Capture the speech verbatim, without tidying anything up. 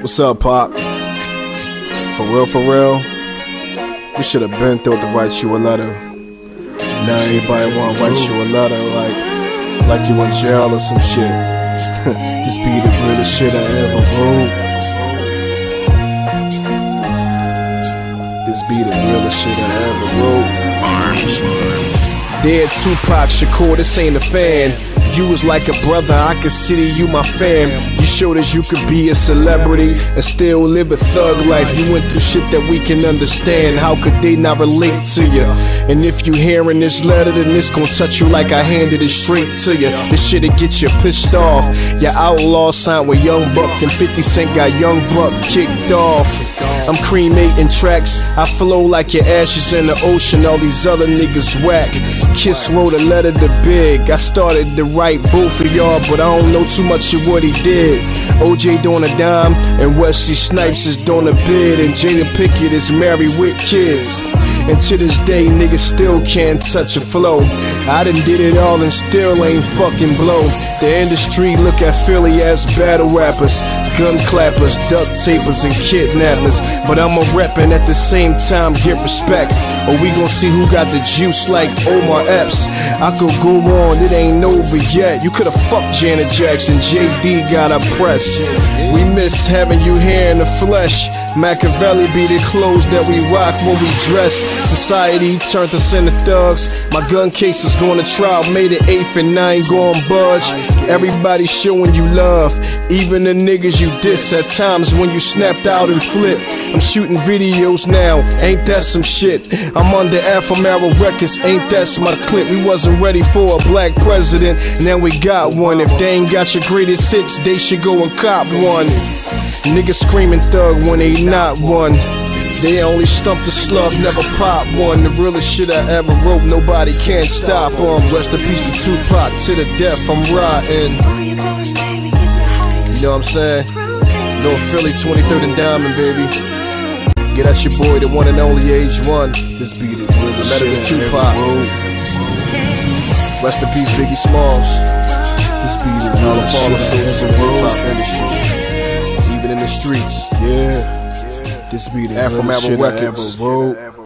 What's up, Pop? For real, for real? We should have been thought to write you a letter. Now everybody wanna write you a letter like like you in jail or some shit. This be the realest shit I ever wrote. This be the realest shit I ever wrote. Dead Tupac Shakur, this ain't a fan. You was like a brother, I consider you my fam. You showed us you could be a celebrity and still live a thug life. You went through shit that we can understand. How could they not relate to you? And if you hearing this letter, then this gon' touch you like I handed it straight to you. This shit'll get you pissed off. Your outlaw signed with Young Buck, and fifty cent got Young Buck kicked off. I'm cremating tracks, I flow like your ashes in the ocean. All these other niggas whack. Kiss wrote a letter to Big. I started to write both of y'all, but I don't know too much of what he did. O J doing a dime, and Wesley Snipes is doing a bid, and Jada Pinkett is married with kids. And to this day, niggas still can't touch a flow. I done did it all and still ain't fucking blow. The industry look at Philly as battle rappers, gun clappers, duct tapers, and kidnappers. But I'm a rep and at the same time get respect, or we gon' see who got the juice like Omar Epps. I could go on, it ain't over yet. You could've fucked Janet Jackson, J D got a press. We missed having you here in the flesh. Machiavelli be the clothes that we rock when we dress. Society turned us into thugs. My gun case is going to trial, made it eighth and I ain't gon' budge. Everybody showing you love, even the niggas you diss at times when you snapped out and flipped. I'm shooting videos now, ain't that some shit? I'm under Afro Records, ain't that my clip? We wasn't ready for a black president, now we got one. If they ain't got your greatest hits, they should go and cop one. Niggas screaming thug when they not one. They only stump the slug, never pop one. The realest shit I ever wrote, nobody can't stop on. Rest in peace to Tupac, to the death I'm riding. You know what I'm saying? North Philly, twenty-third and Diamond, baby. Get at your boy, the one and only Age One. This be the realest shit to Tupac. Rest in peace, Biggie Smalls. This be the realest shit I ever wrote. Even in the streets, yeah. This be the Afro Records.